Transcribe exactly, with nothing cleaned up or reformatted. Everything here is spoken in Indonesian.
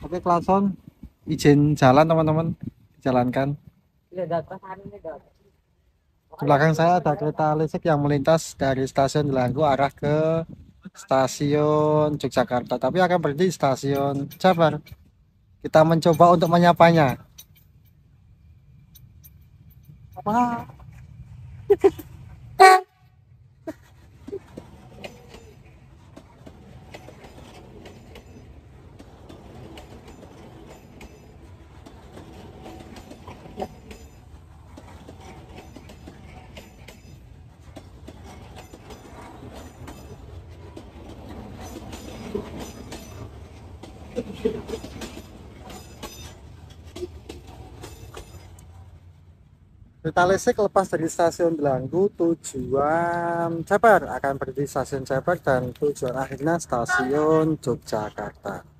Oke, Klason, izin jalan teman-teman, jalankan. Di belakang saya ada kereta listrik yang melintas dari stasiun Delanggu arah ke stasiun Yogyakarta, tapi akan berhenti di stasiun Jabar. Kita mencoba untuk menyapanya. Apa? Kereta listrik lepas dari stasiun Delanggu tujuan Jabar akan berhenti di stasiun Jabar dan tujuan akhirnya stasiun Yogyakarta.